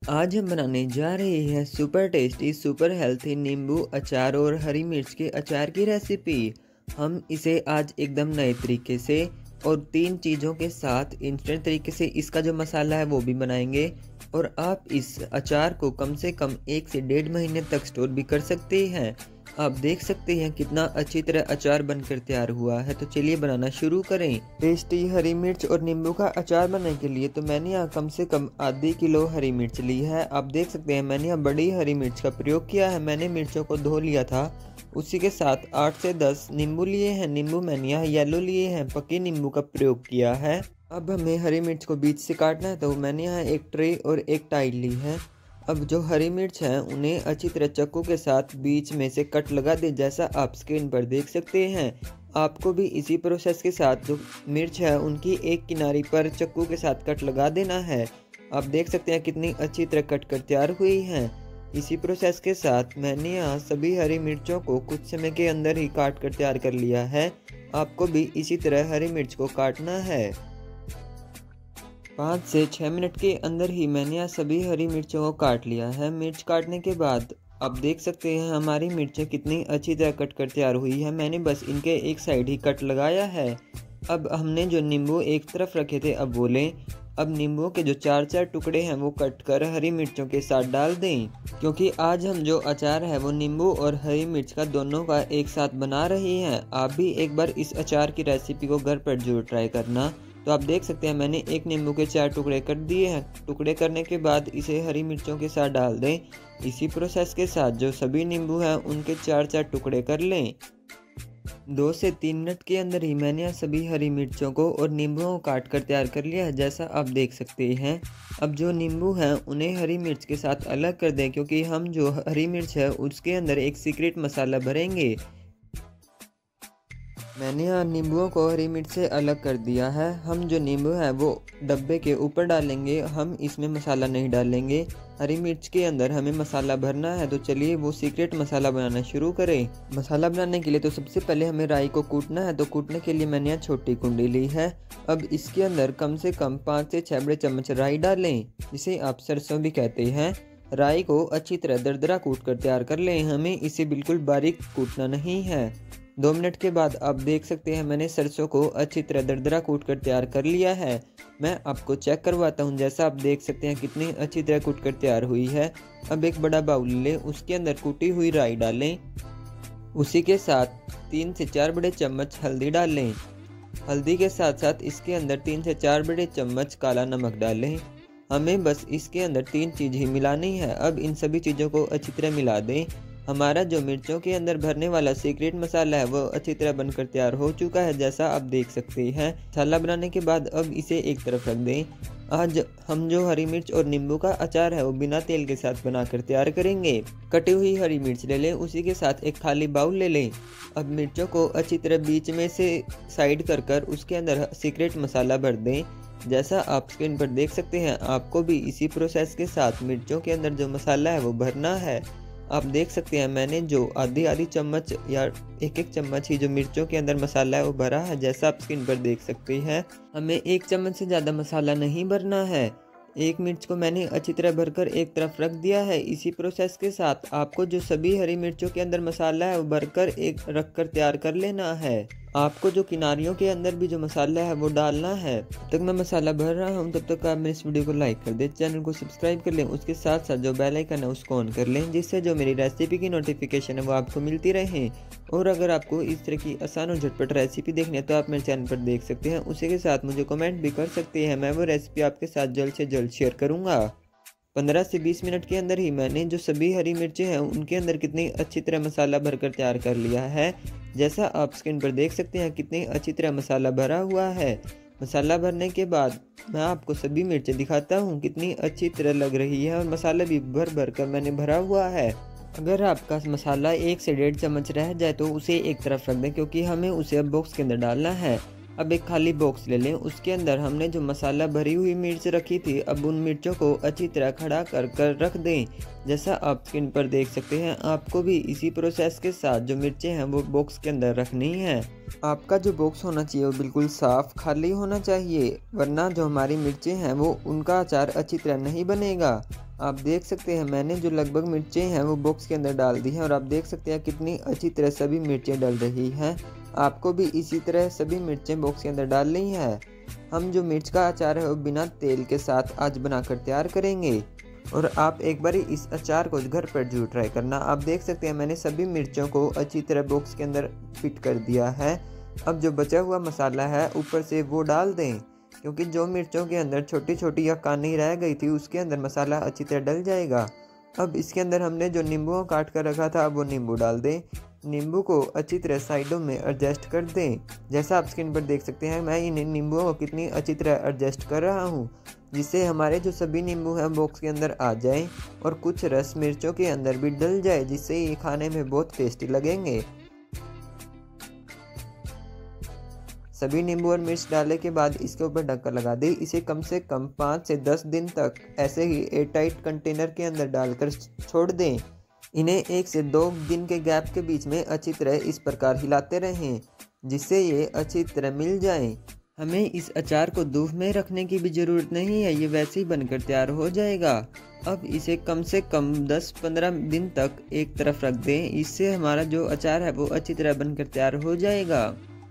आज हम बनाने जा रहे हैं सुपर टेस्टी सुपर हेल्थी नींबू अचार और हरी मिर्च के अचार की रेसिपी। हम इसे आज एकदम नए तरीके से और 3 चीज़ों के साथ इंस्टेंट तरीके से इसका जो मसाला है वो भी बनाएंगे। और आप इस अचार को कम से कम 1 से 1.5 महीने तक स्टोर भी कर सकते हैं। आप देख सकते हैं कितना अच्छी तरह अचार बनकर तैयार हुआ है। तो चलिए बनाना शुरू करें। टेस्टी हरी मिर्च और नींबू का अचार बनाने के लिए तो मैंने यहाँ कम से कम आधी किलो हरी मिर्च ली है। आप देख सकते हैं मैंने यहाँ बड़ी हरी मिर्च का प्रयोग किया है। मैंने मिर्चों को धो लिया था। उसी के साथ 8 से 10 नींबू लिए हैं। नींबू मैंने यहाँ येलो लिए हैं, पके नींबू का प्रयोग किया है। अब हमें हरी मिर्च को बीच से काटना है, तो मैंने यहाँ एक ट्रे और एक टाइल ली है। अब जो हरी मिर्च है उन्हें अच्छी तरह चाकू के साथ बीच में से कट लगा दे, जैसा आप स्क्रीन पर देख सकते हैं। आपको भी इसी प्रोसेस के साथ जो मिर्च है उनकी एक किनारी पर चाकू के साथ कट लगा देना है। आप देख सकते हैं कितनी अच्छी तरह कट कर तैयार हुई हैं। इसी प्रोसेस के साथ मैंने यहाँ सभी हरी मिर्चों को कुछ समय के अंदर ही काट कर तैयार कर लिया है। आपको भी इसी तरह हरी मिर्च को काटना है। 5 से 6 मिनट के अंदर ही मैंने यहाँ सभी हरी मिर्चों को काट लिया है। मिर्च काटने के बाद आप देख सकते हैं हमारी मिर्चें कितनी अच्छी तरह कट कर तैयार हुई है। मैंने बस इनके एक साइड ही कट लगाया है। अब हमने जो नींबू एक तरफ रखे थे अब वो लें। अब नींबू के जो 4-4 टुकड़े हैं वो कट कर हरी मिर्चों के साथ डाल दें, क्योंकि आज हम जो अचार है वो नींबू और हरी मिर्च का दोनों का एक साथ बना रहे हैं। आप भी एक बार इस अचार की रेसिपी को घर पर जरूर ट्राई करना। तो आप देख सकते हैं मैंने एक नींबू के 4 टुकड़े कर दिए हैं। टुकड़े करने के बाद इसे हरी मिर्चों के साथ डाल दें। इसी प्रोसेस के साथ जो सभी नींबू हैं उनके 4-4 टुकड़े कर लें। 2 से 3 मिनट के अंदर ही मैंने यहाँ सभी हरी मिर्चों को और नींबुओं को काट कर तैयार कर लिया है, जैसा आप देख सकते हैं। अब जो नींबू हैं उन्हें हरी मिर्च के साथ अलग कर दें, क्योंकि हम जो हरी मिर्च है उसके अंदर एक सीक्रेट मसाला भरेंगे। मैंने यहाँ नींबुओं को हरी मिर्च से अलग कर दिया है। हम जो नींबू है वो डब्बे के ऊपर डालेंगे, हम इसमें मसाला नहीं डालेंगे। हरी मिर्च के अंदर हमें मसाला भरना है। तो चलिए वो सीक्रेट मसाला बनाना शुरू करें। मसाला बनाने के लिए तो सबसे पहले हमें राई को कूटना है। तो कूटने के लिए मैंने यहाँ छोटी कुंडी ली है। अब इसके अंदर कम से कम 5 से 6 बड़े चम्मच राई डालें, जिसे आप सरसों भी कहते हैं। राई को अच्छी तरह दरदरा कूट कर तैयार कर लें। हमें इसे बिल्कुल बारीक कूटना नहीं है। 2 मिनट के बाद आप देख सकते हैं मैंने सरसों को अच्छी तरह दरदरा कूट कर तैयार कर लिया है। मैं आपको चेक करवाता हूं। जैसा आप देख सकते हैं कितनी अच्छी तरह कूट कर तैयार हुई है। अब एक बड़ा बाउल लें, उसके अंदर कूटी हुई राई डालें। उसी के साथ 3 से 4 बड़े चम्मच हल्दी डालें। हल्दी के साथ साथ इसके अंदर 3 से 4 बड़े चम्मच काला नमक डालें। हमें बस इसके अंदर 3 चीज़ ही मिलानी है। अब इन सभी चीज़ों को अच्छी तरह मिला दें। हमारा जो मिर्चों के अंदर भरने वाला सीक्रेट मसाला है वो अच्छी तरह बनकर तैयार हो चुका है, जैसा आप देख सकते हैं। मसाला बनाने के बाद अब इसे एक तरफ रख दें। आज हम जो हरी मिर्च और नींबू का अचार है वो बिना तेल के साथ बनाकर तैयार करेंगे। कटी हुई हरी मिर्च ले लें, उसी के साथ एक खाली बाउल ले लें। अब मिर्चों को अच्छी तरह बीच में से साइड कर कर उसके अंदर सीक्रेट मसाला भर दें। जैसा आप स्क्रीन पर देख सकते हैं आपको भी इसी प्रोसेस के साथ मिर्चों के अंदर जो मसाला है वो भरना है। आप देख सकते हैं मैंने जो आधी चम्मच या एक चम्मच ही जो मिर्चों के अंदर मसाला है वो भरा है, जैसा आप स्क्रीन पर देख सकते हैं। हमें 1 चम्मच से ज़्यादा मसाला नहीं भरना है। एक मिर्च को मैंने अच्छी तरह भरकर एक तरफ रख दिया है। इसी प्रोसेस के साथ आपको जो सभी हरी मिर्चों के अंदर मसाला है वो भरकर एक रख कर तैयार कर लेना है। आपको जो किनारियों के अंदर भी जो मसाला है वो डालना है। जब तक मैं मसाला भर रहा हूँ तब तक आप मेरे इस वीडियो को लाइक कर दें, चैनल को सब्सक्राइब कर लें, उसके साथ साथ जो बेल आइकन है उसको ऑन कर लें, जिससे जो मेरी रेसिपी की नोटिफिकेशन है वो आपको मिलती रहे। और अगर आपको इस तरह की आसान और झटपट रेसिपी देखनी है तो आप मेरे चैनल पर देख सकते हैं। उसी के साथ मुझे कमेंट भी कर सकते हैं, मैं वो रेसिपी आपके साथ जल्द से जल्द शेयर करूँगा। 15 से 20 मिनट के अंदर ही मैंने जो सभी हरी मिर्चें हैं उनके अंदर कितनी अच्छी तरह मसाला भरकर तैयार कर लिया है। जैसा आप स्क्रीन पर देख सकते हैं कितनी अच्छी तरह मसाला भरा हुआ है। मसाला भरने के बाद मैं आपको सभी मिर्चें दिखाता हूँ कितनी अच्छी तरह लग रही है, और मसाला भी भर भर कर मैंने भरा हुआ है। अगर आपका मसाला 1 से 1.5 चम्मच रह जाए तो उसे एक तरफ रख दें, क्योंकि हमें उसे अब बॉक्स के अंदर डालना है। अब एक खाली बॉक्स ले लें, उसके अंदर हमने जो मसाला भरी हुई मिर्च रखी थी अब उन मिर्चों को अच्छी तरह खड़ा कर कर रख दें। जैसा आप स्क्रीन पर देख सकते हैं आपको भी इसी प्रोसेस के साथ जो मिर्चें हैं वो बॉक्स के अंदर रखनी है। आपका जो बॉक्स होना चाहिए वो बिल्कुल साफ खाली होना चाहिए, वरना जो हमारी मिर्चें हैं वो उनका अचार अच्छी तरह नहीं बनेगा। आप देख सकते हैं मैंने जो लगभग मिर्चें हैं वो बॉक्स के अंदर डाल दी हैं और आप देख सकते हैं कितनी अच्छी तरह सभी मिर्चें डल रही हैं। आपको भी इसी तरह सभी मिर्चें बॉक्स के अंदर डालनी है। हम जो मिर्च का अचार है वो बिना तेल के साथ आज बनाकर तैयार करेंगे और आप एक बार इस अचार को घर पर जरूर ट्राई करना। आप देख सकते हैं मैंने सभी मिर्चों को अच्छी तरह बॉक्स के अंदर फिट कर दिया है। अब जो बचा हुआ मसाला है ऊपर से वो डाल दें, क्योंकि जो मिर्चों के अंदर छोटी छोटी या कानी रह गई थी उसके अंदर मसाला अच्छी तरह डल जाएगा। अब इसके अंदर हमने जो नींबू काट कर रखा था वो नींबू डाल दें। नींबू को अच्छी तरह साइडों में एडजस्ट कर दें। जैसा आप स्क्रीन पर देख सकते हैं मैं इन नींबुओं को कितनी अच्छी तरह एडजस्ट कर रहा हूँ, जिससे हमारे जो सभी नींबू हैं बॉक्स के अंदर आ जाएं और कुछ रस मिर्चों के अंदर भी डल जाए, जिससे ये खाने में बहुत टेस्टी लगेंगे। सभी नींबू और मिर्च डालने के बाद इसके ऊपर ढक्कन लगा दें। इसे कम से कम 5 से 10 दिन तक ऐसे ही एयरटाइट कंटेनर के अंदर डालकर छोड़ दें। इन्हें 1 से 2 दिन के गैप के बीच में अच्छी तरह इस प्रकार हिलाते रहें, जिससे ये अच्छी तरह मिल जाएं। हमें इस अचार को धूप में रखने की भी ज़रूरत नहीं है, ये वैसे ही बनकर तैयार हो जाएगा। अब इसे कम से कम 10-15 दिन तक एक तरफ रख दें। इससे हमारा जो अचार है वो अच्छी तरह बनकर तैयार हो जाएगा।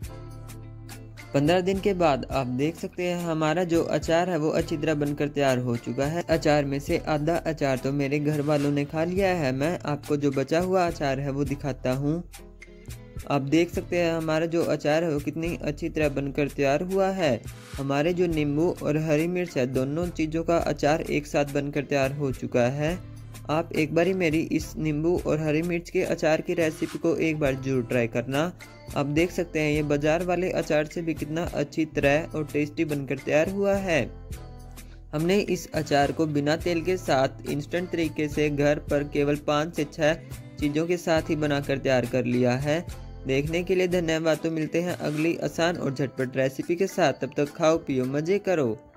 15 दिन के बाद आप देख सकते हैं हमारा जो अचार है वो अच्छी तरह बनकर तैयार हो चुका है। अचार में से आधा अचार तो मेरे घर वालों ने खा लिया है। मैं आपको जो बचा हुआ अचार है वो दिखाता हूँ। आप देख सकते हैं हमारा जो अचार है वो कितनी अच्छी तरह बनकर तैयार हुआ है। हमारे जो नींबू और हरी मिर्च है दोनों चीज़ों का अचार एक साथ बनकर तैयार हो चुका है। आप एक बारी मेरी इस नींबू और हरी मिर्च के अचार की रेसिपी को एक बार जरूर ट्राई करना। आप देख सकते हैं ये बाजार वाले अचार से भी कितना अच्छी तरह और टेस्टी बनकर तैयार हुआ है। हमने इस अचार को बिना तेल के साथ इंस्टेंट तरीके से घर पर केवल 5 से 6 चीज़ों के साथ ही बनाकर तैयार कर लिया है। देखने के लिए धन्यवाद। तो मिलते हैं अगली आसान और झटपट रेसिपी के साथ। तब तक खाओ पियो मज़े करो।